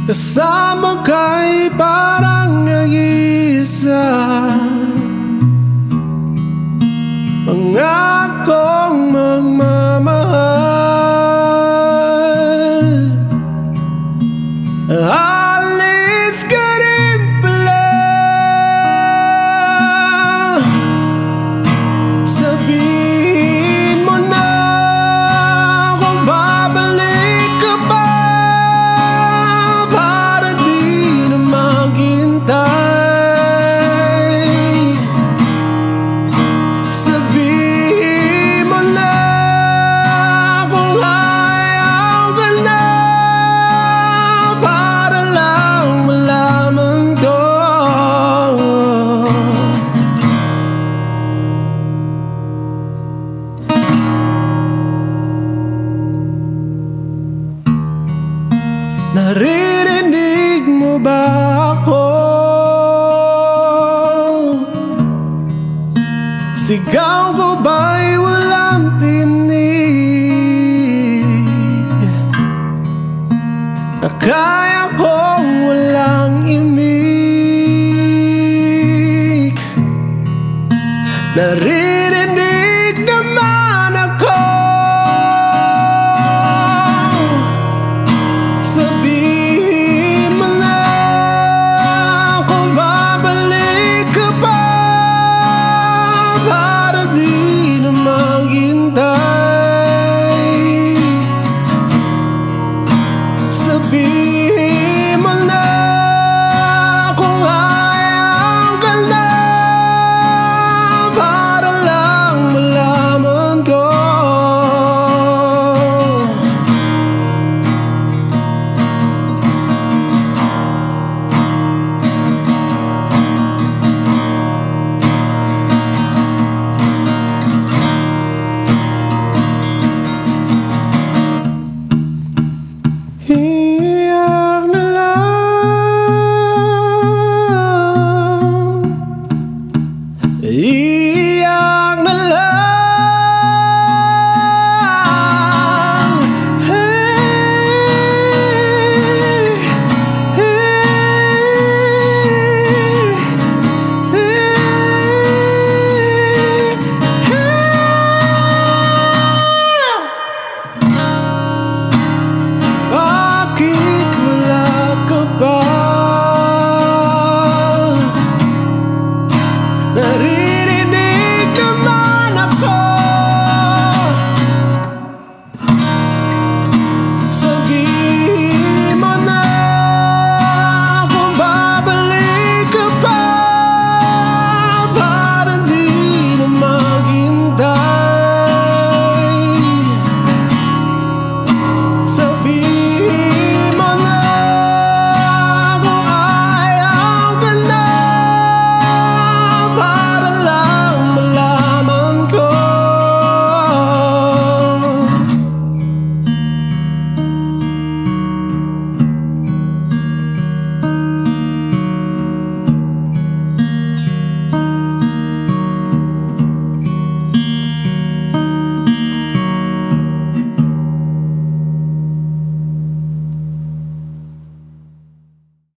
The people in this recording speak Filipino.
Kasama ka'y parang nag-iisa, pangakong magmamahal. Alis ka rin pala, sabihin mo na kung babalik ka pa, para di na maghintay. Sabihin mo na kung ayaw ka na, para lang malaman ko. Naririnig mo ba ako? Sigaw ko ba'y walang tinig, na kaya kong walang imig? Naririnig naman ako. Sabihin mo na kung babalik ka pa, para di na maghintay. Sabihin mo na kung ayaw ka na, para lang malaman ko. Iyak na lang,